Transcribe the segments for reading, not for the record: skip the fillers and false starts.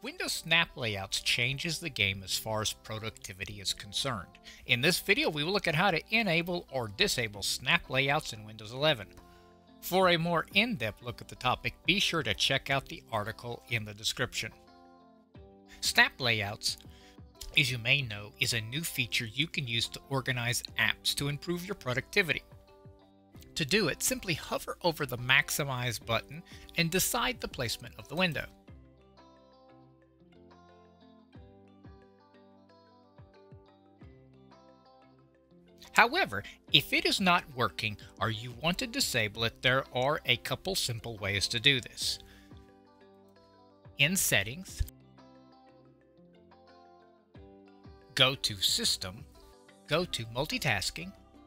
Windows Snap Layouts changes the game as far as productivity is concerned. In this video, we will look at how to enable or disable Snap Layouts in Windows 11. For a more in-depth look at the topic, be sure to check out the article in the description. Snap Layouts, as you may know, is a new feature you can use to organize apps to improve your productivity. To do it, simply hover over the Maximize button and decide the placement of the window. However, if it is not working or you want to disable it, there are a couple simple ways to do this. In Settings, go to System, go to Multitasking.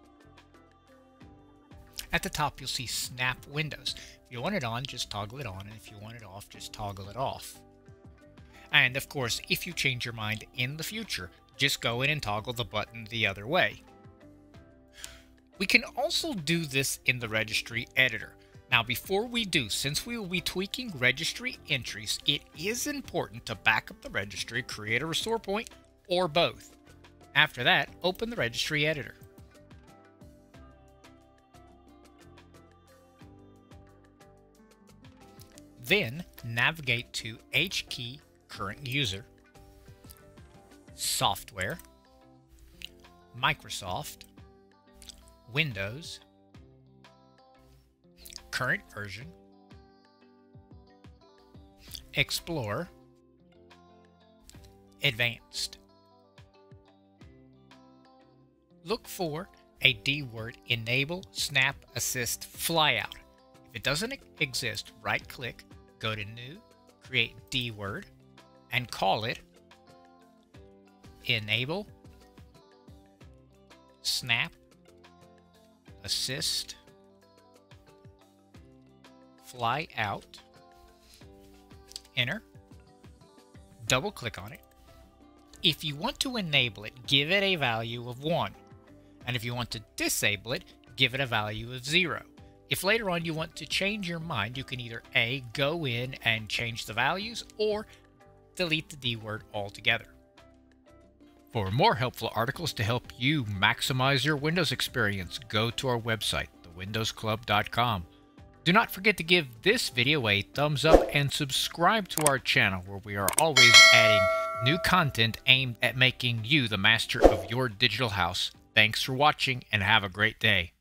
At the top, you'll see Snap Windows. If you want it on, just toggle it on, and if you want it off, just toggle it off. And of course, if you change your mind in the future, just go in and toggle the button the other way. We can also do this in the Registry editor. Now before we do, since we will be tweaking registry entries, it is important to back up the registry, create a restore point, or both. After that, open the Registry editor. Then navigate to HKey Current User, Software, Microsoft, Windows, Current Version, Explorer, Advanced. Look for a D-word, Enable Snap Assist Flyout. If it doesn't exist, right-click, go to New, create D-word, and call it Enable Snap Assist Fly Out. Enter. Double click on it. If you want to enable it, give it a value of 1. And if you want to disable it, give it a value of 0. If later on you want to change your mind, you can either A, go in and change the values, or delete the D word altogether. For more helpful articles to help you maximize your Windows experience, go to our website, thewindowsclub.com. Do not forget to give this video a thumbs up and subscribe to our channel, where we are always adding new content aimed at making you the master of your digital house. Thanks for watching and have a great day.